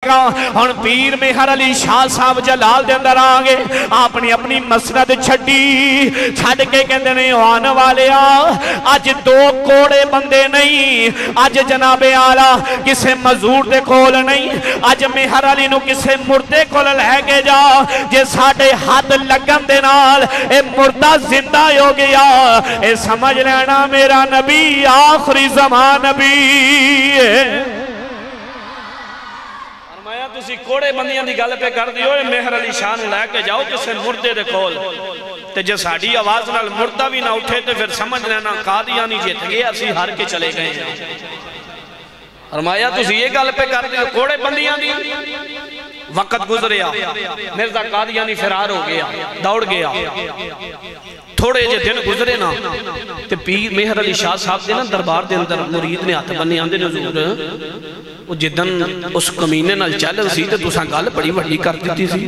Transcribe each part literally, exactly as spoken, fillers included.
لگا ہن پیر مہر علی شاہ صاحب جلال دے اندر آگے اپنی اپنی مسند چھڈی چھڈ کے کہندے نے آن والیا اج دو کوڑے بندے نہیں اج جناب آلہ کسے مزور دے کول نہیں اج مہر علی نو کسے مردے کول لے کے جا جے ساڈے ہاتھ لگن دے نال اے مردہ زندہ ہو گیا اے سمجھ لینا میرا نبی آخری زمان نبی ہے فرمایا تسی کوڑے بندیاں دی گل پہ کر دیو مہر علی شاہ نو لے کے جاؤ کسے مردے دے کول تے جے ساڈی آواز نال مردہ بھی نہ اٹھے تے پھر سمجھ لینا قادیانی جیت گئے اسی ہار کے چلے گئے فرمایا تسی یہ گل پہ کر دیو کوڑے بندیاں دی وقت گزریا مرزا قادیانی فرار ہو گیا دوڑ گیا تھوڑے جے دن گزرے نا تے پیر مہر علی شاہ صاحب دے نا دربار دے اندر مرید نے ہاتھ بننے آندے حضور وہ جدن اس کمینے نال چل سی تے تساں گل بڑی وڈی کر دیتی سی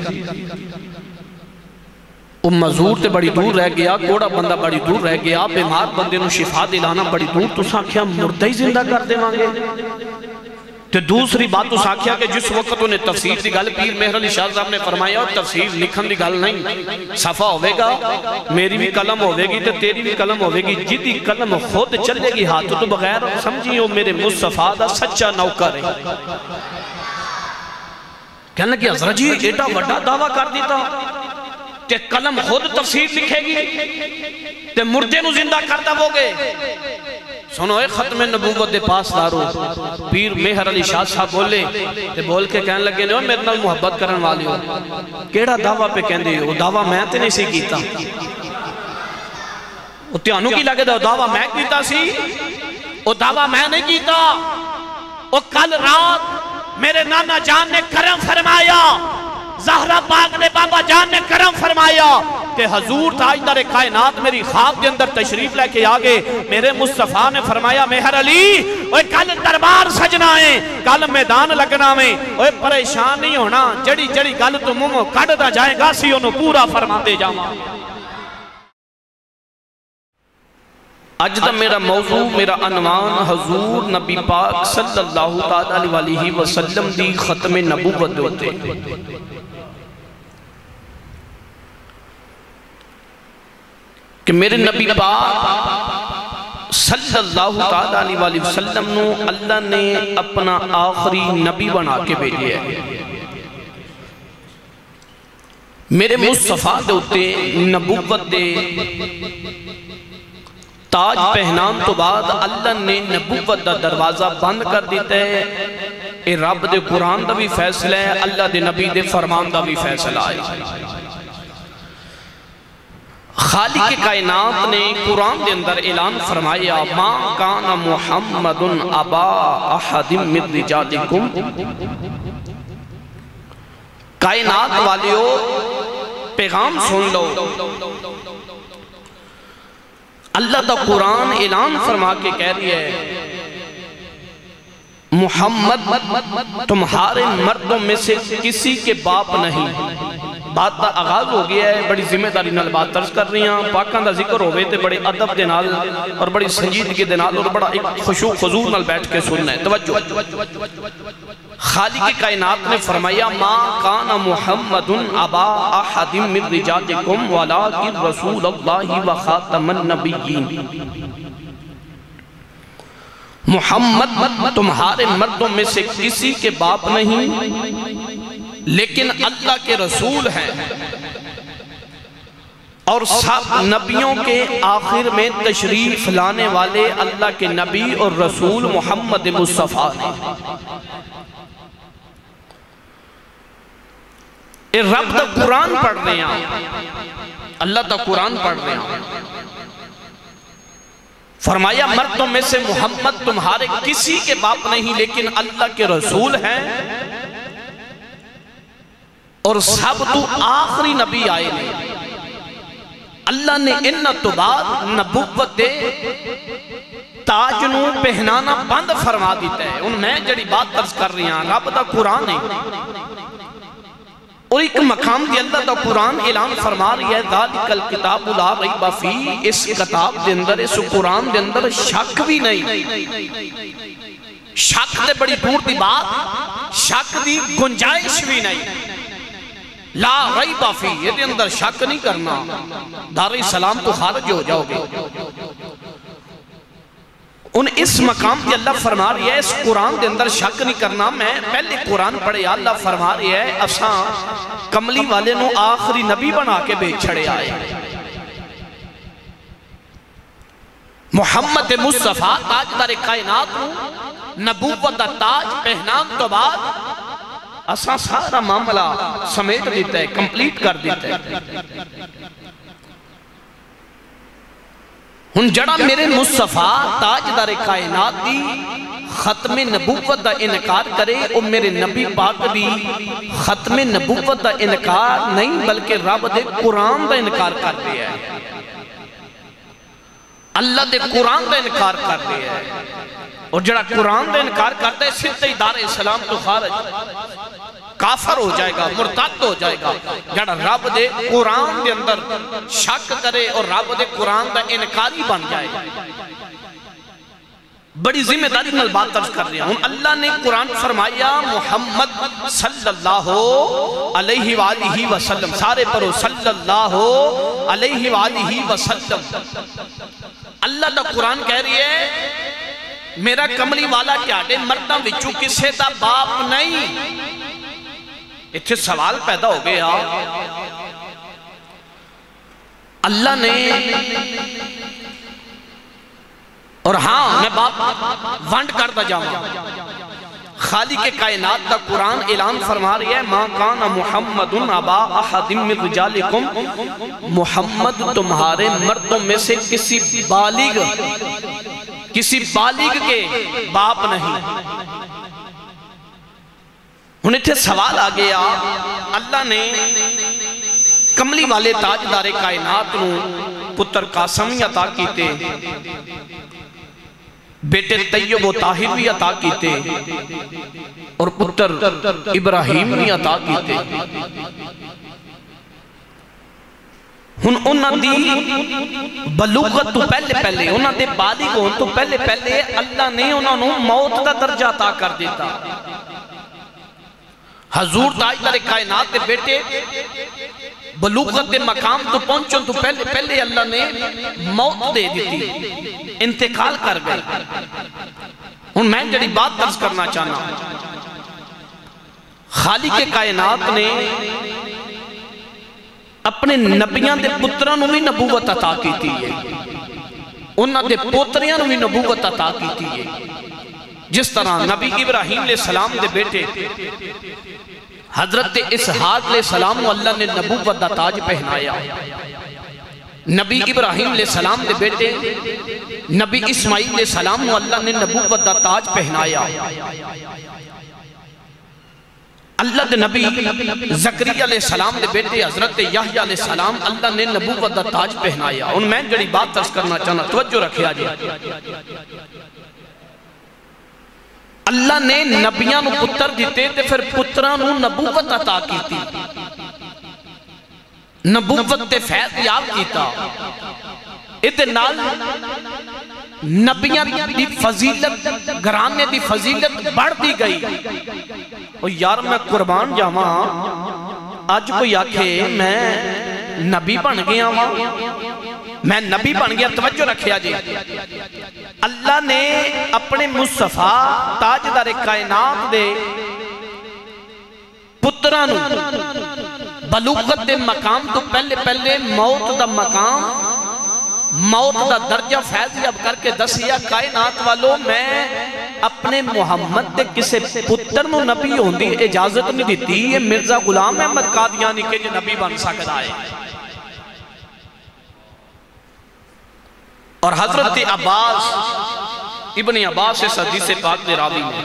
وہ مزور تے بڑی دور رہ گیا کوڑا بندہ بڑی دور رہ گیا بیمار بندے نو شفا دلانا بڑی دور تساں کیا مردہ ہی زندہ کر دے مانگے تو دوسری بات تو ساکھیا کہ جس وقت انہیں تفسیر دی گل پیر مہر علی شاہ صاحب نے فرمایا اور تفسیر لکھن دی گل نہیں صفحہ ہوئے گا میری بھی قلم ہوئے گی تو تیری بھی قلم ہوئے گی جدی قلم خود چلے گی ہاتھ تو بغیر سمجھیو میرے مصطفیٰ دا سچا نوکر ہے کہنے لگی حضرت جی ایٹا وڈا دعویٰ کر دیتا کہ قلم خود تفسیر لکھے گی تے مردے نو زندہ کرتا وہ گے سنو اے ختم نبوت دے پاس دارو پیر مہر علی شاہ صاحب بولے تے بول کے کہنے لگے نے میرے نال محبت کرن والی ہو کیڑا دعویٰ پہ کہن دے وہ دعویٰ میں تے نہیں سی کیتا وہ تیانو کی لگے دا دعویٰ میں کیتا سی وہ دعویٰ میں نہیں کیتا وہ کل رات میرے نانا جان نے کرم فرمایا زہرہ پاک نے بابا جان نے کرم فرمایا کہ حضور تاجدار کائنات میری خواب کے اندر تشریف لے کے آگے میرے مصطفیٰ نے فرمایا مہر علی اوہ کل دربار سجنا ہے کل میدان لگنا میں اوہ پریشان نہیں ہونا جڑی جڑی گل تو منہ کٹ دا جائے گا سی انہوں پورا فرما دے جاؤں آج دا میرا موضوع میرا عنوان حضور نبی پاک صلی اللہ علیہ وسلم دی ختم نبوت ہوتے کہ میرے نبی پاک صلی اللہ علیہ وسلم نو اللہ نے اپنا آخری نبی بنا کے بھیجے ہے میرے مصطفیٰ دے ہوتے نبوت دے تاج پہنان تو بعد اللہ نے نبوت دا دروازہ بند کر دیتا ہے اے رب دے قرآن دا بھی فیصلہ ہے اللہ دے نبی دے فرمان دا بھی فیصلہ ہے خالق کائنات نے قرآن دے اندر اعلان فرمایا ما کان محمد ابا احد من رجالکم کائنات والیو پیغام سن لو اللہ دا قرآن اعلان فرما کے کہہ رہی ہے محمد تمہارے مردوں میں سے کسی کے باپ نہیں بات دا آغاز ہو گیا ہے بڑی ذمہ داری نال بات طرز کر رہی ہیں پاکان دا ذکر ہوئے تھے بڑے عدب دے نال اور بڑی سنجیدگی دے نال اور بڑا ایک خشوع خضوع نال بیٹھ کے سننا ہے توجہ خالق کائنات نے فرمایا ما کان محمد ابا احد من رجالکم ولکن رسول اللہ و خاتم النبیین محمد تمہارے مردوں میں سے کسی کے باپ نہیں لیکن اللہ کے رسول ہیں اور سب نبیوں کے آخر میں تشریف لانے والے اللہ کے نبی اور رسول محمد مصطفیٰ ہیں اے رب دا قرآن پڑھ رہے ہیں اللہ دا قرآن پڑھ رہے ہیں فرمایا مردوں میں سے محمد تمہارے کسی کے باپ نہیں لیکن اللہ کے رسول ہیں اور سب تو آخری نبی آئے نہیں اللہ نے ان تو بعد نبوت دے تاج نو پہنانا بند فرما دیتا ہے ان میں جڑی بات طرز کر رہی ہیں رب دا قرآن ہے اور ایک مقام دی اللہ دا قرآن اعلان فرما رہی ہے ذالک الکتاب لا ریب فیہ، اس کتاب دے اندر اس قرآن دے اندر شک بھی نہیں شک دے بڑی دور دی بات، شک دی گنجائش بھی نہیں، لا ریب فی، یہ دے اندر شک نہیں کرنا، دار السلام تو خارج ہو جاؤ گے۔ ان اس مقام کی اللہ فرما رہی ہے اس قرآن دے اندر شک نہیں کرنا۔ میں پہلے قرآن پڑھے اللہ فرما رہی ہے اساں کملی والے نو آخری نبی بنا کے بیچ چھڑے آئے، محمد مصطفیٰ تاجدار کائنات نبوت دا تاج پہنان تو بعد اساں سارا معاملہ سمیٹ دیتا ہے، کمپلیٹ کر دیتا ہے۔ ہن جڑا میرے مصطفیٰ تاجدار کائنات دی ختم نبوت دا انکار کرے، او میرے نبی پاک دی ختم نبوت دا انکار نہیں بلکہ رب دے قرآن دا انکار کر دیا ہے، اللہ دے قرآن دا انکار کر دیا ہے۔ اور جڑا قرآن دا انکار کرتا ہے سدھے دار اسلام تو خارج، کافر ہو جائے گا، مرتد ہو جائے گا۔ جڑا رب دے قرآن دے اندر شک کرے اور رب دے قرآن دا انکاری بن جائے گا۔ بڑی ذمہ داری نال بات عرض کر رہا ہوں۔ اللہ نے قرآن فرمایا محمد صلی اللہ علیہ وآلہ وسلم، سارے پڑھو صلی اللہ علیہ وآلہ وسلم۔ اللہ دا قرآن کہہ رہی ہے میرا کملی والا کیاڑے مردہ وچوں کسے دا باپ نہیں۔ اتھے سوال پیدا ہو گیا، اللہ نے، اور ہاں میں بات وانڈ کرتا جاؤں، خالق کائنات کا قرآن اعلان فرما رہی ہے مَا كَانَ مُحَمَّدٌ أَبَا أَحَدٍ مِّن رِجَالِكُمْ، محمد تمہارے مردوں میں سے کسی بالغ کسی بالغ کے باپ نہیں۔ انہیں تھے سوال آ گیا، اللہ نے کملی والے تاجدار کائنات نو پتر قاسمی عطا کیتے، بیٹے طیب و طاہر بھی عطا کیتے، اور پتر ابراہیم بھی عطا کیتے۔ ہن انہاں دی بلوغت تو پہلے پہلے، انہاں دے بالغ ہون تو پہلے پہلے اللہ نے انہاں نو موت دا درجہ عطا کر دیتا۔ حضور تاجدار کائنات دے بیٹے بلوغت دے مقام تو پہنچن تو پہلے پہلے اللہ نے موت دے دیتی، انتقال کر گئے۔ ہن میں جڑی بات درس کرنا چاہنا، خالق کائنات نے اپنے نبیاں دے پتران نو بھی نبوت عطا کیتی ہے، انہاں دے پوتریاں نو بھی نبوت عطا کیتی ہے۔ جس طرح نبی ابراہیم علیہ السلام دے بیٹے حضرت اسحاق علیہ السلام اللہ نے نبوت دا تاج پہنایا، نبی ابراہیم علیہ السلام دے بیٹے نبی اسماعیل علیہ السلام اللہ نے نبوت دا تاج پہنایا، اللہ دے نبی زکریا علیہ السلام دے بیٹے حضرت یحییٰ علیہ السلام اللہ نے نبوت دا تاج پہنایا۔ ان میں جڑی بات ترس کرنا چاہنا، توجہ رکھیا جی، اللہ نے نبیاں نو پتر دیتے تے پھر پتران نو نبوت عطا کیتی، نبوت تے فیض یاب کیتا۔ ادھے نال نبیاں دی فضیلت، گرانے دی فضیلت بڑھ دی گئی۔ اور یار میں قربان جاواں، آج کوئی آکھے میں نبی بن گیا ہوں، میں نبی بن گیا، توجہ رکھیا جی، اللہ نے اپنے مصطفیٰ تاجدار کائنات دے پترانو بلوغت دے مقام تو پہلے پہلے موت دا مقام، موت دا درجہ فیضیاب کر کے دسیا کائنات والوں میں اپنے محمد دے کسے پتر نو نبی ہوندی اجازت نہیں دیتی، یہ مرزا غلام احمد قادیانی کے جو نبی بن سکتا ہے۔ اور حضرت عباس ابن عباس اس حدیث پاک دے راوی میں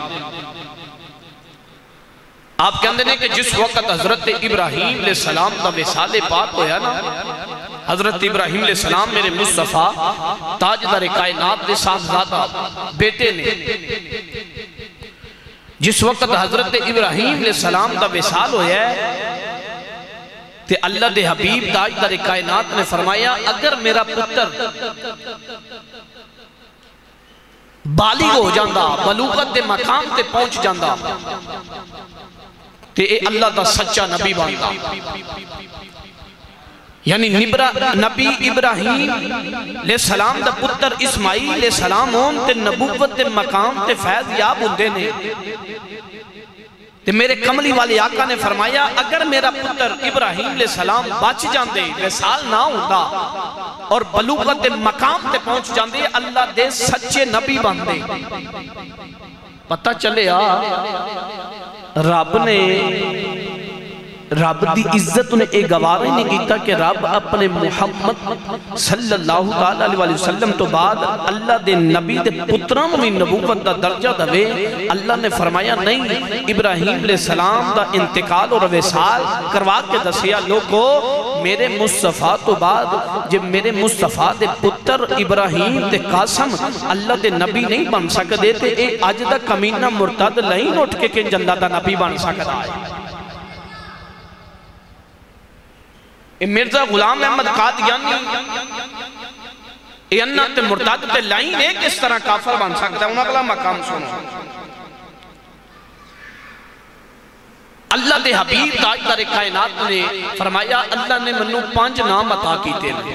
آپ کہندے ہیں کہ جس وقت حضرت ابراہیم علیہ السلام کا وصال پاک ہویا نا، حضرت ابراہیم علیہ السلام میرے مصطفیٰ تاجدار کائنات دے صاحبزادہ بیٹے نے، جس وقت حضرت ابراہیم علیہ السلام کا وصال ہویا ہے تے اللہ دے حبیب تاجدار کائنات نے فرمایا اگر میرا پتر بالغ ہو جاندہ، بلوغت دے مقام تے پہنچ جاندہ تے اے اللہ دا سچا نبی باندا. یعنی نبی ابراہیم علیہ السلام دا پتر اسماعیل علیہ السلام ہون تے نبوت دے مقام تے فیض یاب ہوندے نے. تے میرے کملی والے آقا نے فرمایا اگر میرا پتر ابراہیم علیہ السلام بچ جاندے، وصال نہ ہوتا اور بلوغت دے مقام تے پہنچ جاندے، اللہ دے سچے نبی باندے. پتہ چلے آ رب نے رب دی عزت نے ایک گوارہ ہی نہیں کیتا کہ رب اپنے محمد صلی اللہ علیہ وسلم تو بعد اللہ دے نبی دے پتران میں نبوت دا درجہ دوے. اللہ نے فرمایا نہیں، ابراہیم علیہ السلام دا انتقال اور وصال کروا کے دسیا لوگو میرے مصطفیٰ تو بعد جب میرے مصطفیٰ دے پتر ابراہیم دے قاسم اللہ دے نبی نہیں بن سکتے تھے، اے اج دا کمینہ مرتد نہیں اٹھ کے کہ اللہ دا نبی بن سکتا ہے. مرزا غلام احمد قادیانی اے انہ تے مرتد تے لائن ایک اس طرح کافر بن سکتا ہے. انہوں اگلا مقام سنو. اللہ دے حبیب تاجدار کائنات نے فرمایا اللہ نے منو پانچ نام عطا کیتے ہیں.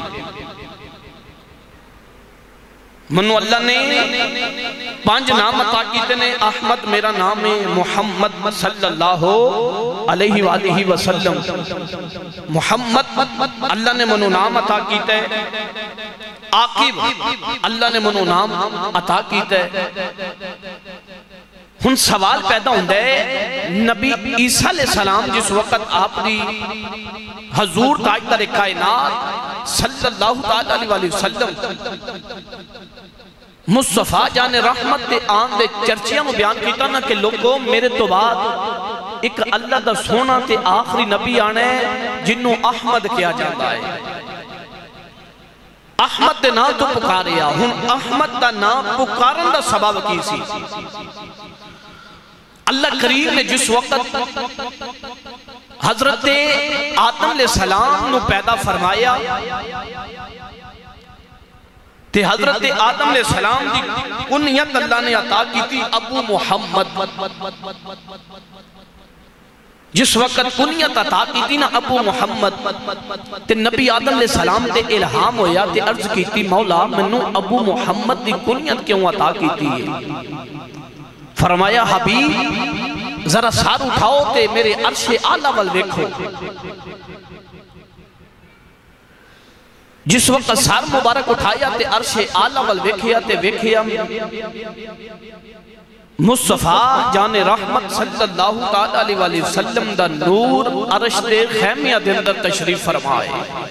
منو اللہ نے پانچ نام عطا کیتے ہیں. احمد میرا نام ہے، محمد صلی اللہ علیہ وآلہ وسلم محمد اللہ نے منو نام عطا کیتے ہیں. عاقب اللہ نے منو نام عطا کیتے ہیں. ہن سوال پیدا ہوندہ ہے نبی عیسیٰ علیہ السلام جس وقت آپ دی حضور تاجدار کائنات صلی اللہ علیہ وسلم مصطفیٰ جان رحمت دے آن دے چرچیاں میں بیان کیتا نا کہ لوگوں میرے تو بعد ایک اللہ دا سونا تے آخری نبی آنے جنہوں احمد کیا جاتا ہے. احمد دے نام تو پکاریا ہن احمد دا نام پکارن دا سبب کی سی. اللہ کریم نے جس وقت حضرت آدم علیہ السلام نو پیدا فرمایا تے حضرت آدم علیہ السلام دی کنیت اللہ نے عطا کی تھی ابو محمد. جس وقت کنیت عطا کی تھی نا ابو محمد تے نبی آدم علیہ السلام تے الہام ہویا تے عرض کی تھی مولا منو ابو محمد دی کنیت کیوں عطا کی تھی. فرمایا حبیب ذرا سار اٹھاؤ تے میرے عرش اعلیٰ وال ویکھو. جس وقت سار مبارک اٹھایا تے عرش اعلیٰ وال ویکھیا تے ویکھیا مصطفیٰ جان رحمت صلی اللہ علیہ وسلم دا نور عرش دے خیمیہ دے اندر تشریف فرمائے.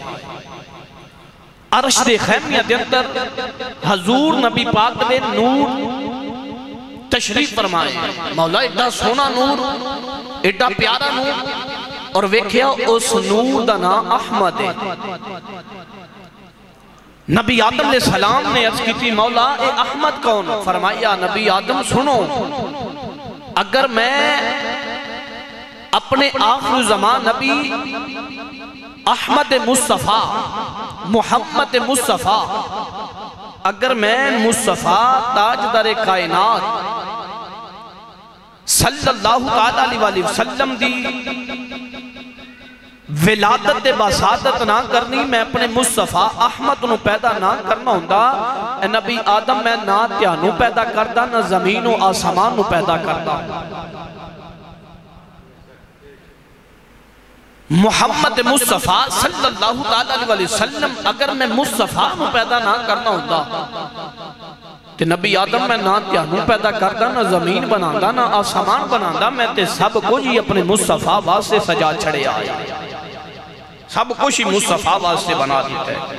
عرش دے خیمیہ دے اندر حضور نبی پاک دے نور تشریف فرمائے. مولا ایڈا سونا نور، ایڈا پیارا نور، اور ویکھیا اس نور دا نام احمد ہے. نبی آدم علیہ السلام نے عرض کی تھی مولا اے احمد کون؟ فرمایا نبی آدم سنو، اگر میں اپنے آخر زمان نبی احمد مصطفیٰ محمد مصطفیٰ اگر میں مصطفیٰ تاجدار کائنات صلی اللہ علیہ وسلم دی ولادت باسادت نہ کرنی، میں اپنے مصطفیٰ احمد نو پیدا نہ کرنا ہوندہ، اے نبی آدم میں نہ تیانو پیدا کردہ نہ زمین و آسمان نو پیدا کردہ. محمد مصطفیٰ صلی اللہ علیہ وسلم اگر میں مصطفیٰ نو پیدا نہ کرنا ہوندہ تے نبی آدم میں نہ تیانو پیدا کردہ نہ زمین بناندہ نہ آسمان بناندہ، میں تے سب کچھ ہی اپنے مصطفیٰ واسطے سجا چھڑے آئے، سب کچھ ہی مصطفیٰ واسطے بنا دیتا ہے.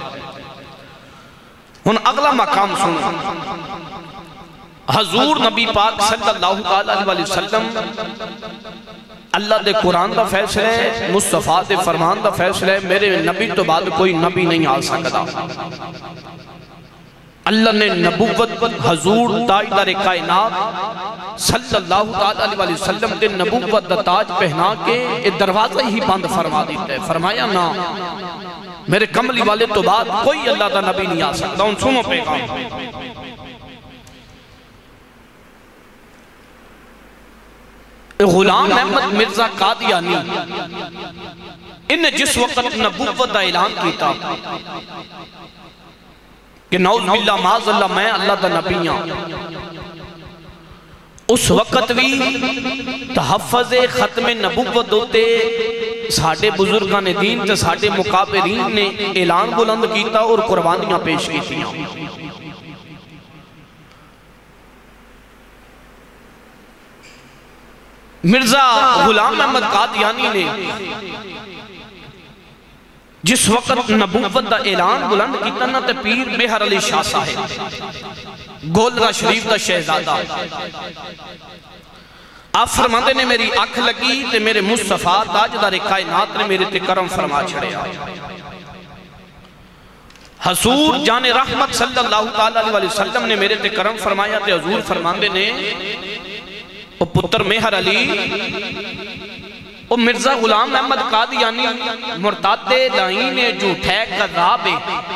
ہن اگلا مقام سنو. حضور نبی پاک صلی اللہ علیہ وسلم اللہ دے قرآن دا فیصلہ ہے، مصطفیٰ دے فرمان دا فیصلہ ہے، میرے نبی تو بعد کوئی نبی نہیں آ سکتا. اللہ نے نبوت حضور تاجدار کائنات صلی اللہ علیہ وسلم دے نبوت دا تاج پہنا کے دروازہ ہی بند فرما دیتا ہے. فرمایا نا میرے کملی والے تو بعد کوئی اللہ دا نبی نہیں آ سکتا. ان سنو پیغام غلام احمد مرزا قادیانی انہیں جس وقت نبوت دا اعلان کیتا کہ نعوذ باللہ معاذ اللہ میں اللہ دا نبی ہوں، اس وقت بھی تحفظ ختم نبوت ہوتے ساڑھے بزرگان دین تے ساڑھے مقابرین نے اعلان بلند کیتا اور قربانیاں پیش کیتیاں۔ مرزا غلام احمد قادیانی نے جس وقت نبوت دا اعلان بلند کیتا نا تے پیر مہر علی شاہ صاحب گولرہ شریف دا شہزادہ آپ فرماندے نے میری آنکھ لگی تے میرے مصطفیٰ تاجدار کائنات نے میرے تے کرم فرما چھڑیا۔ حضور جان رحمت صلی اللہ علیہ وسلم نے میرے تے کرم فرمایا تے حضور فرماندے نے او پتر مہر علی او مرزا غلام احمد قادیانی مرتاد لائن جھوٹے کذابے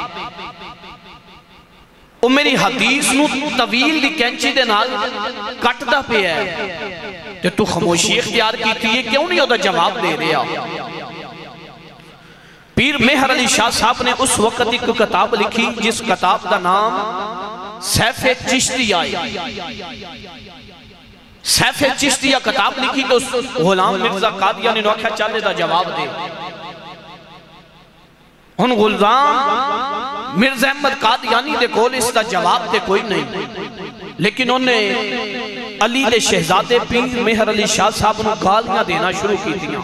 او میری حدیث نو طویل دی کینچی دے نال کٹ دا پہ ہے کہ تو خاموشی اختیار کیتی ہے کیوں نہیں ہوتا جواب دے رہا۔ پیر مہر علی شاہ صاحب نے اس وقت ایک کتاب لکھی جس کتاب دا نام سیف چشتی آئے، سیف چشتیہ کتاب لکھی تو غلام مرزا قادیانی نے آکھا چلے دا جواب دے۔ ان غلام مرزا احمد قادیانی دے کول اس دا جواب دے کوئی نہیں، لیکن انہیں علی دے شہزادے پیر مہر علی شاہ صاحب نے گالیاں دینا شروع کی دیا،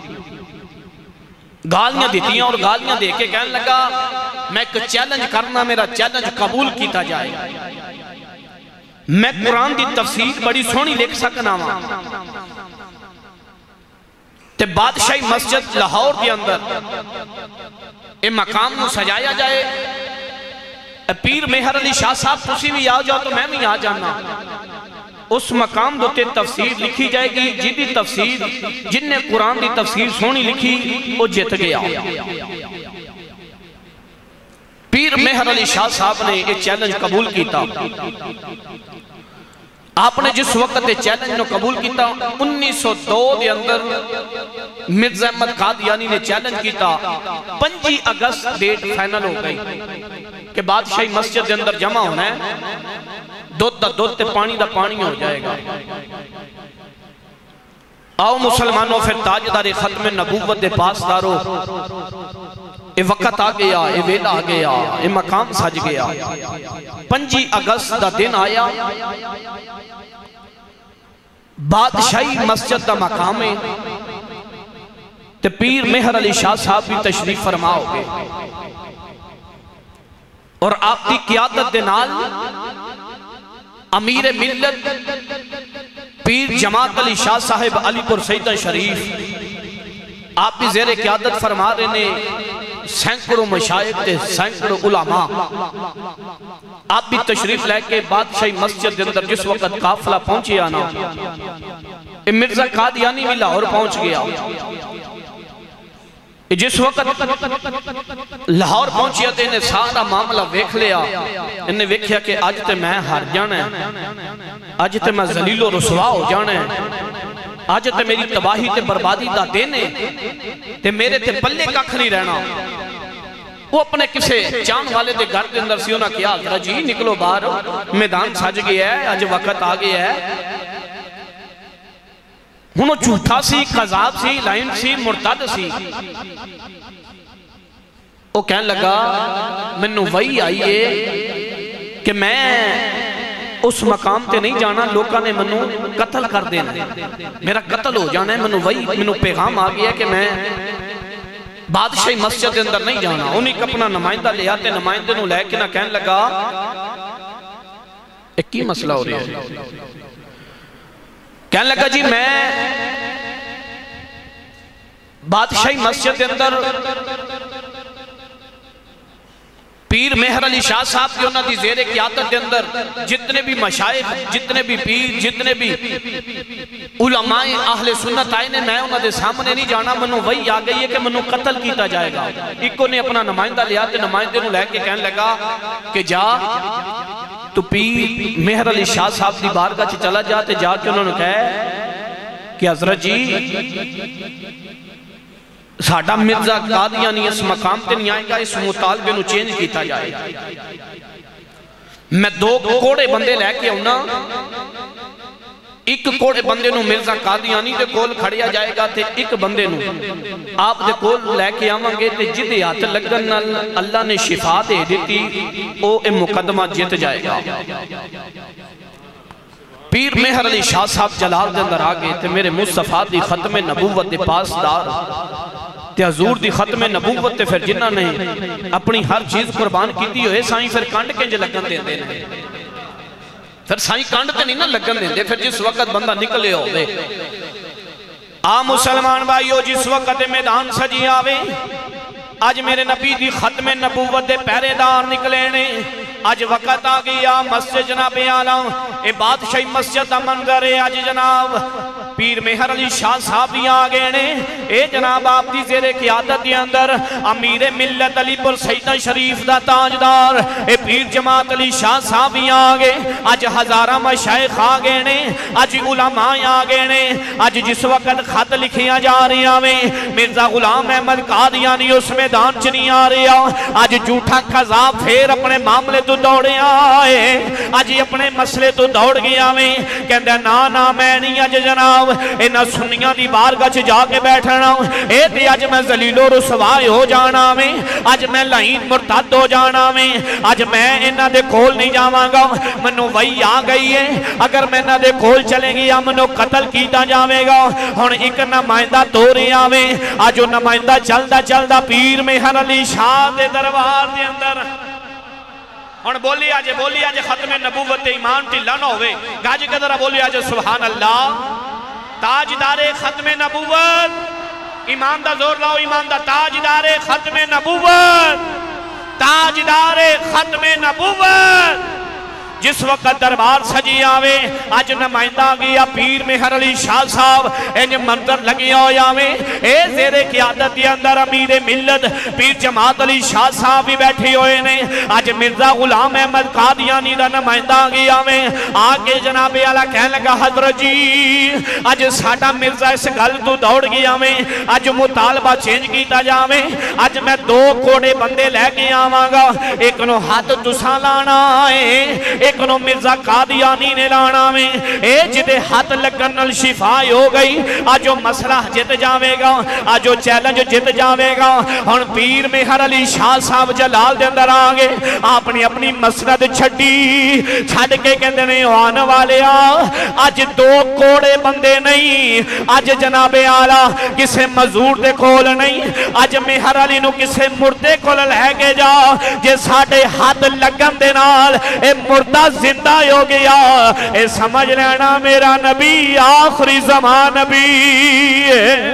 گالیاں دیتیاں اور گالیاں دے کے کہنے لگا میں ایک چیلنج کرنا، میرا چیلنج قبول کیتا جائے، میں قرآن دی تفسیر بڑی سونی لکھ سکنا ہوں تے بادشاہی مسجد لاہور کے اندر اے مقام نو سجایا جائے، اے پیر مہر علی شاہ صاحب تسی بھی آ جاؤ تو میں بھی آ جانا، اس مقام دوتے تفسیر لکھی جائے گی، جن دی تفسیر جن نے قرآن دی تفسیر سونی لکھی وہ جت گیا۔ پیر مہر علی شاہ صاحب نے یہ چیلنج قبول کیتا، آپ نے جس وقت یہ چیلنج نے قبول کیتا انیس سو دو دے اندر مرزا احمد قادیانی نے چیلنج کیتا، پنجی اگست ڈیٹ فائنل ہو گئی کہ بادشاہی مسجد دے اندر جمع ہونا ہے، دودھ دا دودھ تے پانی دا پانی ہو جائے گا۔ آؤ مسلمانوں پھر تاجدار ختم نبوت دے پاس دارو، اے وقت آ گیا، اے ویل آ گیا، اے مقام سج گیا۔ پنجی اگست دا دن آیا، بادشاہی مسجد دا مقام ہے تے پیر مہر علی شاہ صاحب بھی تشریف فرما ہو گئے اور آپ کی قیادت دے نال امیر ملت پیر جماعت علی شاہ صاحب علی پور سیدہ شریف آپ بھی زیر قیادت فرما رہے نے، سینکڑوں مشائق تے سینکڑوں علماء آپ بھی تشریف لے کے بادشاہی مسجد دے اندر جس وقت قافلہ پہنچے آنا، اے مرزا قادیانی بھی لاہور پہنچ گیا۔ جس وقت لاہور پہنچے تے انہیں سارا معاملہ ویکھ لیا، انہیں ویکھیا کہ آج تے میں ہار جانا ہے، آج تے میں ذلیل و رسوا ہو جانا ہے، آج تے میری تباہی تے بربادی دا دینے تے میرے تے پلے ککھ نہیں رہنا۔ وہ اپنے کسے جان والے دے گھر دے اندر سی انہاں کیا حضرت جی نکلو باہر، میدان سج گیا ہے، آج وقت آ گیا ہے۔ انہوں جھوٹا سی، قذاب سی، لائن سی، مرتد سی۔ وہ کہنے لگا منو وہی آئیے کہ میں اس مقام تے نہیں جانا، لوگاں نے منو قتل کر دینا، میرا قتل ہو جانا ہے، منو وہی منو پیغام آ گیا کہ میں بادشاہی مسجد کے اندر نہیں جانا۔ انہیں کا اپنا نمائندہ لے آتے، نمائندے نو لے کے نہ کہنے لگا ایک کی مسئلہ ہو رہی ہے، کہنے لگا جی میں بادشاہی مسجد کے اندر پیر مہر علی شاہ صاحب کی انہوں نے زیر قیادت کے اندر جتنے بھی مشائخ، جتنے بھی پیر، جتنے بھی علماء اہل سنت آئے نے، میں انہوں نے سامنے نہیں جانا، منو وہی آ گئی ہے کہ منو قتل کیتا جائے گا۔ ایک نے اپنا نمائندہ لیا تے نمائندے نو لے کے کہنے لگا کہ جا تو پیر مہر علی شاہ صاحب دی بارگاہ چ چلا جا تے جا کے انہوں نے کہے کہ حضرت جی ساڑھا مرزا قادیانی اس مقام تے نہیں آئے گا، اس مطالبے نو چینج کیتا جائے گا۔ میں دو کوڑے بندے لے کے ہونا، ایک کوڑے بندے نو مرزا قادیانی دے کول کھڑیا جائے گا تے ایک بندے نو آپ دے کول لے کے آواں گے تے جدے ہاتھ لگن اللہ نے شفا دے دیتی او اے مقدمہ جیت جائے گا۔ پیر مہر علی شاہ صاحب جلال دے اندر آگے تے میرے مصطفیٰ دی ختم نبوت دے پاس دار تے حضور دی ختم نبوت تے پھر جنہ نے اپنی ہر چیز قربان کی دی ہوئے سائیں پھر کانڈ کے جو لگن دے دے پھر سائیں کانڈ تے نہیں نہ لگن دے دے پھر جس وقت بندہ نکلے ہو دے آ مسلمان بھائیو جس وقت میدان سجی آوے آج میرے نبی دی ختم نبوت دے پہرے دار نکلے نے آج وقت آگیا مسجد جناب آلام اے بادشاہی مسجد دا منظر ہے آج جناب پیر مہر علی شاہ صاحب بھی آگے نے اے جناب آپ دی زیر قیادت دی اندر امیر ملت علی پر سیدہ شریف دا تاجدار اے پیر جماعت علی شاہ صاحب بھی آگے آج ہزارہ مشایخ آگے نے آج علماء آگے نے آج جس وقت خط لکھیاں جا رہی آویں مرزا غلام احمد قادیانی اس میدان چنی آ رہی آج جھوٹا قذاب پھر اپنے معاملے تو دوڑے آئے آج اپنے مسئلے تو دوڑ گیا میں کہندہ نا نا میں نہیں آج جناب اے نہ سنیاں دی بارگاہ چ جا کے بیٹھنا اے تے آج میں ذلیل و رسوائی ہو جانا میں آج میں لعین مرتد ہو جانا میں آج میں انہاں دے کول نہیں جاواں گا منو وہی آ گئی ہے اگر میں انہاں دے کول چلے گیا منو قتل کیتا جاوے گا ہن ایک نمائندہ توڑے آوے آج وہ نمائندہ چلدا چلدا پیر مہر علی شاہ دے دربار دے اندر ہن بولی آجے بولی آجے ختم نبوت ایمان ٹھلا نہ ہوئے گاجی قدرہ بولی آجے سبحان اللہ تاجدار ختم نبوت ایمان دا زور لاؤ ایمان دا تاجدار ختم نبوت تاجدار ختم نبوت جس وقت دربار سجی آوے آج نمائندہ گیا پیر مہر علی شاہ صاحب انج منظر لگی آوے اے زیر قیادت دی اندر امیر ملت پیر جماعت علی شاہ صاحب بھی بیٹھی ہوئے نے آج مرزا غلام احمد قادیانی دا نمائندہ گیا آوے آگے جناب اعلیٰ کہنے لگا حضرت جی آج ساڑھا مرزا اس گل تو دوڑ گیا آوے آج مطالبہ چینج کیتا جاوے آج میں دو کوڑے بندے لے گیا آواں گا ایک نو ہاتھ تساں لانا ہے ایک نو مرزا قادیانی نے لانا میں اے جدے ہاتھ لگن نل شفائی ہو گئی آجو مسئلہ جت جاوے گا آجو چیلنج جت جاوے گا ہن پیر مہر علی شاہ صاحب جلال دے اندر آگے اپنی اپنی مسند چھڑی چھڑ کے کہندے نے آنے والے آج دو کوڑے بندے نہیں آج جناب آلہ کسے مزور دے کھول نہیں آج مہر علی نو کسے مردے کھول لے کے جا جے ساڑھے ہاتھ لگن دے نال اے مردہ زندہ ہو گیا اے سمجھ لینا میرا نبی آخری زمان نبی ہے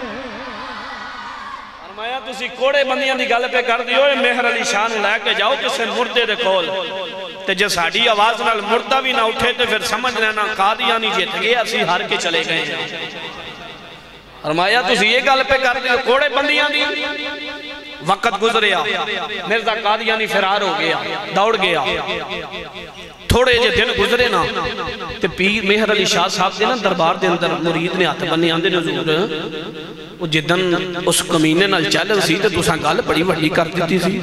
فرمایا تسی کوڑے بندیاں دی گل پہ کر دیو مہر علی شاہ نے لے کے جاؤ جسے مردے دے کول تے جس ساڑھی آواز نال مردہ بھی نہ اٹھے تے پھر سمجھ لینا قادیانی جیت گئے اسی ہر کے چلے گئے فرمایا تسی یہ گل پہ کر دیو کوڑے بندیاں دی وقت گزریا مرزا قادیانی فرار ہو گیا دوڑ گیا تھوڑے جے دن گزرے نا تے پیر مہر علی شاہ صاحب دے نا دربار دے اندر مرید نے ہاتھ بننے آندے نے حضور وہ جدن اس کمینے نال چل سی تے تساں گل بڑی وڈی کر دیتی سی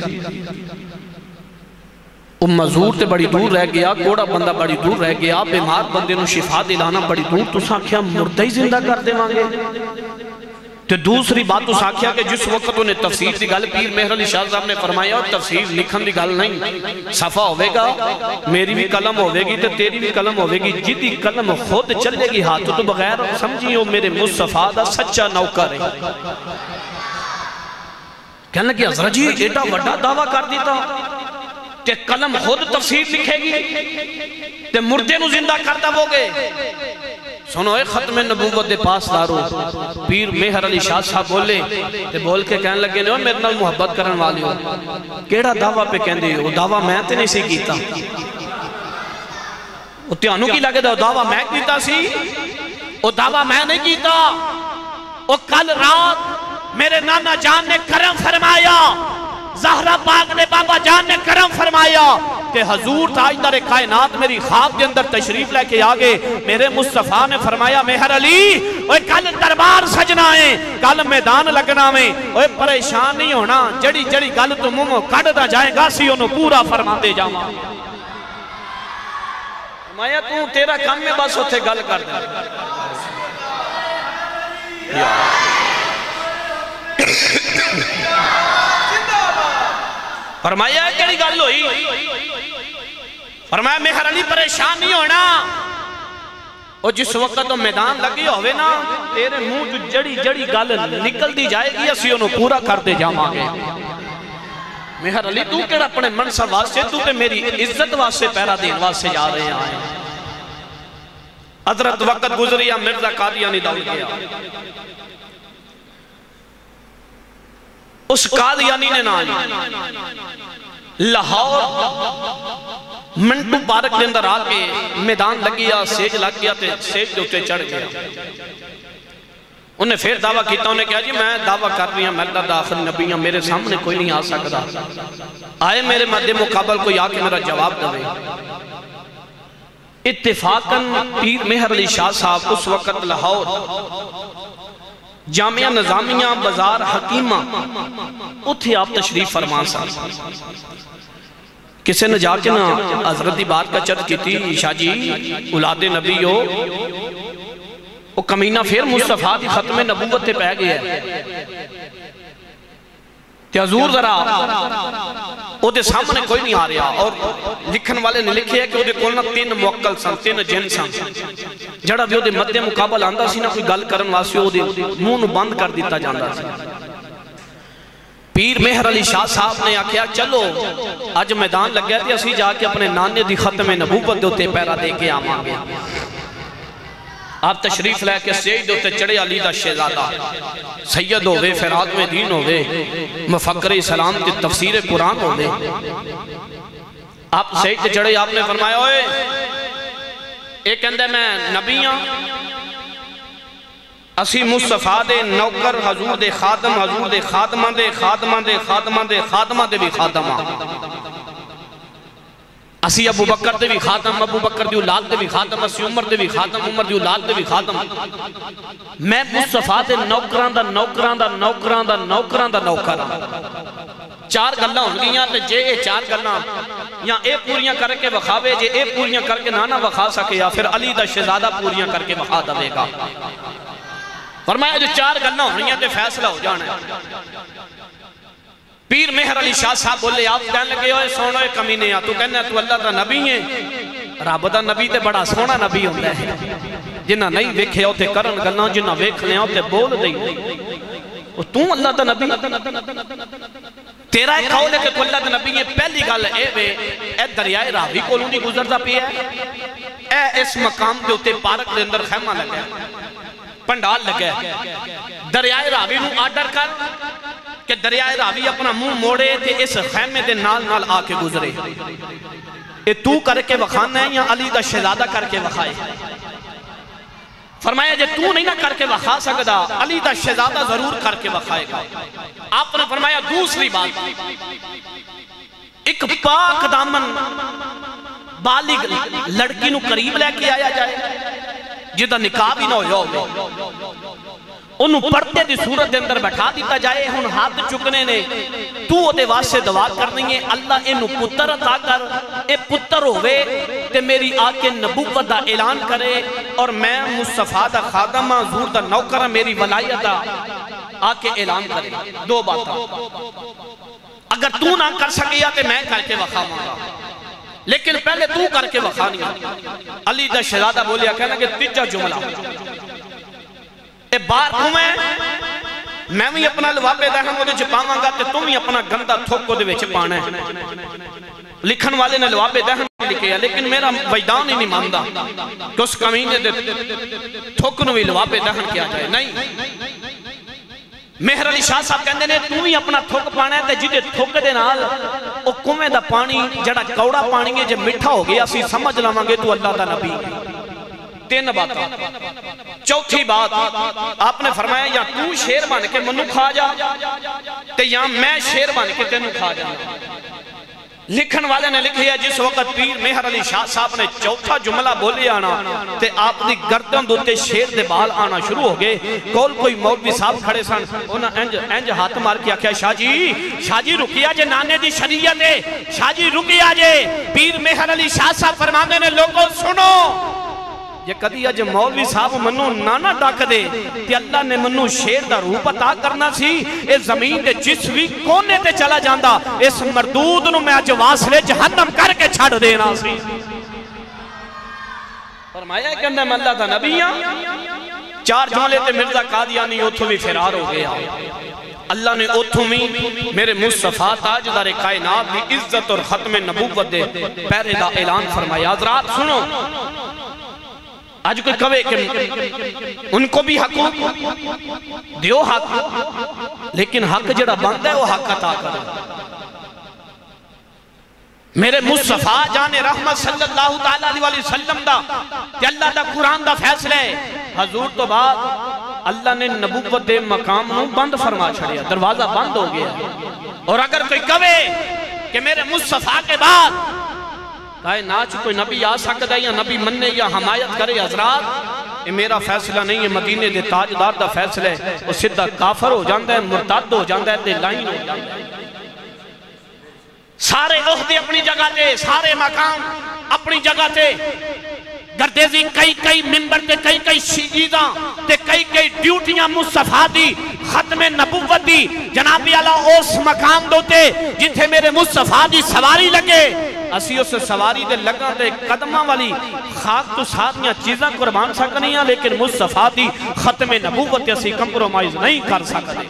وہ مزور تے بڑی دور رہ گیا کوڑا بندہ بڑی دور رہ گیا بیمار بندے نو شفا دلانا بڑی دور تساں کیا مردہ ہی زندہ کر دے مانگے تو دوسری بات تو ساکھیا کہ جس وقت انہیں تفسیر دی گل پیر مہر علی شاہ صاحب نے فرمایا تفسیر لکھن دی گل نہیں صفحہ ہوئے گا میری بھی قلم ہوئے گی تو تیری بھی قلم ہوئے گی جدی قلم خود چلے گی ہاتھ تو بغیر سمجھیو میرے مصطفیٰ دا سچا نوکر ہے کہنے لگے حضرت جی ایٹا وڈا دعویٰ کر دیتا کہ قلم خود تفسیر لکھے گی تے مردے نو زندہ کرتا وہ گے سنو اے ختم نبوت دے پاس دارو پیر مہر علی شاہ صاحب بولے تے بول کے کہنے لگے نے میرے نال محبت کرن والی ہو کیڑا دعویٰ پہ کہندے ہو دعویٰ میں تے نہیں سی کیتا وہ تیانو کی لگے دعویٰ میں کیتا سی وہ دعویٰ میں نہیں کیتا وہ کل رات میرے نانا جان نے کرم فرمایا زہرہ پاک نے بابا جان نے کرم فرمایا تے حضور تاجدار کائنات میری خواب کے اندر تشریف لے کے آگے میرے مصطفیٰ نے فرمایا مہر علی اوے کل دربار سجنا ہے کل میدان لگنا میں اوے پریشان نہیں ہونا جڑی جڑی گل تو منہ کڈدا جائے گا سی انہوں پورا فرما دے جاواں فرمایا تو تیرا کام میں بس اتھے گل کر دے فرمایا کیڑی گل ہوئی فرمایا مہر علی پریشان نہیں ہونا اور جس وقت تو میدان لگی ہوئے نا تیرے منہ جو جڑی جڑی گل نکل دی جائے گی اسی انہوں پورا کر دے جاواں گے مہر علی تو کیڑا اپنے منصب واسطے تو تے میری عزت واسطے پیرا دین واسطے جا رہے ہیں حضرت وقت گزریا مرزا قادیانی دوڑ گیا اس قادیانی نے نہ لاہور منٹو پارک کے اندر آکے میدان لگیا سیج لگ گیا تے سیج دے اتے چڑھ گیا انہیں پھر دعویٰ کیتا انہیں کہا جی میں دعویٰ کر رہی ہوں میں اللہ داخل نبی ہوں میرے سامنے کوئی نہیں آ سکتا آئے میرے مد مقابل کوئی آکے میرا جواب دے اتفاقاً پیر مہر علی شاہ صاحب اس وقت لاہور جامعہ نظامیہ بازار حکیمہ اتھے آپ تشریف فرما سکتے کسے نے جا کے نا حضرت بات کا چرچ کی تھی شاہ جی اولاد نبی ہو وہ کمینہ پھر مصطفیٰ کی ختم نبوت تے پہ گیا کہ حضور ذرا او دے سامنے کوئی نہیں آ رہا اور لکھن والے نے لکھے ہے کہ او دے کولنا تین موکل سن تین جن سن جڑا بھی او دے مدے مقابل آندہ سی نا کوئی گل کرن واسطے او دے منہ بند کر دیتا جاندہ سی پیر مہر علی شاہ صاحب نے آکھیا چلو آج میدان لگ گیا تھی اسی جا کے اپنے نانے دی ختم نبوت دے ہوتے پیرا دے کے آماں گیا آپ تشریف لے کے سیج دوتے چڑے علی دا شہزادہ سید ہوئے فراد میں دین ہوئے مفکر اسلام کی تفسیر قرآن ہوئے آپ سیج چڑے آپ نے فرمایا ہوئے ایک اندے میں نبیاں اسی مصطفیٰ دے نوکر حضور دے خادم حضور دے خادمہ دے خادمہ دے خادمہ دے خادمہ دے بھی خادمہ اسی ابو بکر دے بھی خاتم ابو بکر دی اولاد دے بھی خاتم اسی عمر دے بھی خاتم عمر دی اولاد دے بھی خاتم میں مصطفیٰ دے نوکران دا نوکران دا نوکران دا نوکران دا نوکران چار گلہ ہوں گیاں تے جے اے چار گلہ یا اے پوریاں کر کے وخاوے جے اے پوریاں کر کے نانا وخا سکے یا پھر علی دا شہزادہ پوریاں کر کے وخا دے گا فرمایا جو چار گلہ ہوں گیاں تے فیصلہ ہو جانا ہے پیر مہر علی شاہ صاحب بولے آپ کہنے لگے ہوئے سونا ہے کمینے یا تو کہنے تو اللہ تا نبی ہے رب دا نبی تے بڑا سونا نبی ہوتا ہے جنہ نہیں ویکھے ہوتے کرن گلنا جنہ ویکھ لیں ہوتے بول دیں تو اللہ تا نبی تیرا ایک قول ہے کہ تو اللہ تا نبی ہے پہلی گل اے وے اے دریائے راوی کو لوں دی گزرتا پی ہے اے اس مقام پہ ہوتے پارک دے اندر خیمہ لگے پنڈال لگے دریائے راوی نو آڈر کر کہ دریائے راوی اپنا منہ موڑے تھے اس خیمے دے نال نال آ کے گزرے اے تو کر کے وخانا ہے یا علی دا شہزادہ کر کے وخائے فرمایا جے تو نہیں نہ کر کے وخا سکدا علی دا شہزادہ ضرور کر کے وخائے گا آپ نے فرمایا دوسری بات ایک پاک دامن بالغ لڑکی نو قریب لے کے آیا جائے جدہ نکاح بھی نہ ہو جاؤ انہوں پڑھتے دی صورت دے اندر بیٹھا دیتا جائے ہن ہاتھ چکنے نے تو دے واسطے دعا کرنی ہے اللہ انہوں پتر عطا کر اے پتر ہوئے تے میری آکے نبوت دا اعلان کرے اور میں مصطفیٰ دا خادمہ حضور دا نوکر میری ولایت دا آکے اعلان کرے دو باتاں اگر تو نہ کر سکیا تے میں کر کے وخاواں گا لیکن پہلے تو کر کے وخانی علی دا شہزادہ بولیا کہنا کہ تیجا جملہ اے بار تمہیں میں بھی اپنا لوابے دہم وہ چپاواں گا تے تم ہی اپنا گندہ تھوک کو دے وچ پانا ہے لکھن والے نے لوابے دہم لکھے ہیں لیکن میرا وجدان ہی نہیں ماندا کہ اس کمینے دے تھوک نو بھی لوابے دہم کیا جائے نہیں مہر علی شاہ صاحب کہندے نے تو ہی اپنا تھوک پانا ہے تے جدے تھوک دے نال او کنویں دا پانی جڑا کوڑا پانی ہے جے میٹھا ہو گیا اسی سمجھ لاواں گے تو اللہ دا نبی تین باتاں چوتھی بات آپ نے فرمایا یا تو شیر بن کے منو کھا جا تے یا میں شیر بن کے تینوں کھا جا لکھن والے نے لکھی ہے جس وقت پیر مہر علی شاہ صاحب نے چوتھا جملہ بولے آنا تے آپ دی گردن دوتے شیر دے بال آنا شروع ہو گئے. کول کوئی مولوی صاحب کھڑے سن انہاں انج انج ہاتھ مار کے آکھیا شاہ جی شاہ جی رکیا جے نانے دی شریعت ہے شاہ جی رکیا جے. پیر مہر علی شاہ صاحب فرماندے نے لوگوں سنو یہ کدی اج مولوی صاحب منو نانا ڈاک دے تے اللہ نے منو شیر دا روپ عطا کرنا سی اے زمین دے جس بھی کونے تے چلا جاندا اس مردود نو میں اج واصلے جہنم کر کے چھڑ دینا سی. فرمایا کہ میں اللہ دا نبی ہاں. چار جملے تے مرزا قادیانی اوتھوں بھی فرار ہو گیا. اللہ نے اوتھوں بھی میرے مصطفیٰ تاجدار کائنات دی عزت اور ختم نبوت دے پہرے دا اعلان فرمایا. حضرات سنو آج کوئی کہے کہ ان کو بھی حقوق دیو حق لیکن حق جڑا بند ہے وہ حق عطا کرے. میرے مصطفیٰ جان رحمت صلی اللہ علیہ وسلم دا کہ اللہ دا قرآن دا فیصلہ ہے. حضور تو بعد اللہ نے نبوت دے مقام نو بند فرما چھڑیا دروازہ بند ہو گیا. اور اگر کوئی کہے کہ میرے مصطفیٰ کے بعد کائنات کوئی نبی آ سکتا ہے یا نبی مننے یا حمایت کرے حضرات یہ میرا فیصلہ نہیں ہے مدینے دے تاجدار دا فیصلہ ہے. وہ صدہ کافر ہو جاندہ ہے مرتد ہو جاندہ ہے تے لائن ہو جاندہ ہے. سارے عہدے اپنی جگہ تے سارے مقام اپنی جگہ تے گردیزی کئی کئی ممبر تے کئی کئی شیداں تے کئی کئی ڈیوٹیاں مصطفیٰ دی ختم نبوت دی جنابی اللہ اس مقام دوتے جتھے میرے مصطفیٰ دی سواری لگے اسی اس سواری دے لگا دے قدمہ والی خاک تو ساتھیاں چیزاں قربان سکنیاں لیکن مصطفیٰ دی ختم نبوت اسی کمپرومائز نہیں کر سکتے.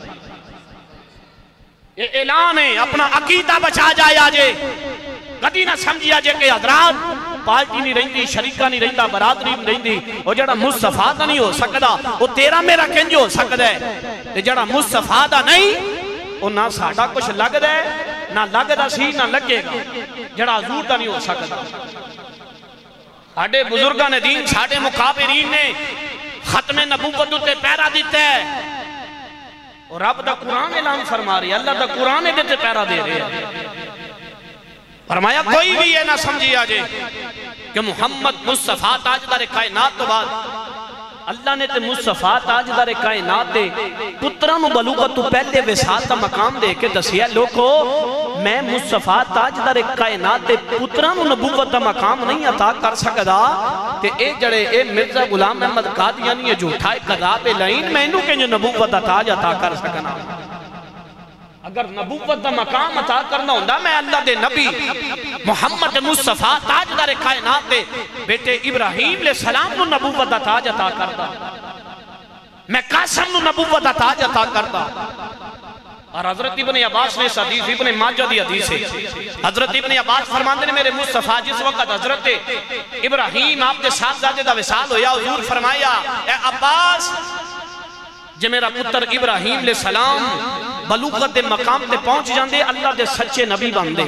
یہ اعلان ہے اپنا عقیدہ بچا جائے آجے کدی نہ سمجھیا جے کہ حضرات پارٹی نہیں رہندی شریکہ نہیں رہندہ برادری نہیں رہندی وہ جڑا مصطفیٰ دا نہیں ہو سکتا وہ تیرا میرا کنج ہو سکتا ہے. جڑا مصطفیٰ دا نہیں وہ نہ ساڑھا کچھ لگ دے نہ لگ دا سی نہ لگے گا جڑا حضور دا نہیں ہو سکتا. ساڑھے بزرگان دین ساڑھے مقابرین نے ختم نبوت تے پیرا دیتے ہیں اور رب دا قرآن اعلان فرما رہی ہے اللہ دا قرآن دیتے پیرا دے رہے ہیں. فرمایا کوئی بھی یہ نہ سمجھی آجے کہ محمد مصطفیٰ تاجدار کائنات تو بعد اللہ نے تے مصطفیٰ تاجدار کائنات دے پترانو بلوغت تو پہلے وصال تا مقام دے کے دسیا لوگو میں مصطفیٰ تاجدار کائنات دے پترانو نبوت تا مقام نہیں عطا کر سکدا تے اے جڑے اے مرزا غلام احمد قادیانی یہ جھوٹا قذاب لائن میں انہوں کے جو نبوت تاج عطا کر سکنا. اگر نبوت دا مقام عطا کرنا ہوندہ میں اللہ دے نبی محمد مصطفیٰ تاجدار کائنات دے بیٹے ابراہیم علیہ السلام نو نبوت دا تاج عطا کرتا میں قاسم نو نبوت دا تاج عطا کرتا. اور حضرت ابن عباس نے اس حدیث ابن ماجہ دی حدیث ہے حضرت ابن عباس فرماندے نے میرے مصطفیٰ جس وقت حضرت ابراہیم آپ دے ساتھ زادے دا وصال ہویا حضور فرمایا اے عباس جے میرا پتر ابراہیم علیہ السلام بلوغت دے مقام تے پہنچ جاندے اللہ دے سچے نبی باندے.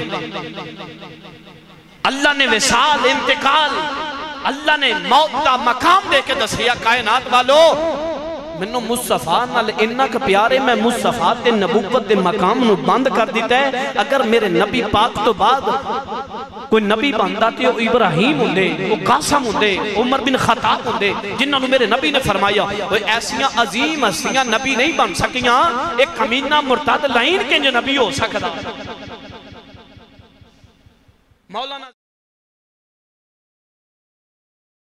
اللہ نے وصال انتقال اللہ نے موت دا مقام دے کے دسیا کائنات والو منو مصطفیٰ نال انک پیارے میں مصطفیٰ تے نبوت دے مقام نو بند کر دیتا ہے. اگر میرے نبی پاک تو بعد کوئی نبی باندھا تے وہ ابراہیم ہوندے وہ قاسم ہوندے عمر بن خطاب ہوندے جنہوں نے میرے نبی نے فرمایا وہ ایسیاں عظیم ہستیاں نبی نہیں بن سکیاں ایک کمینہ مرتد لائن کے جو نبی ہو سکتا. مولانا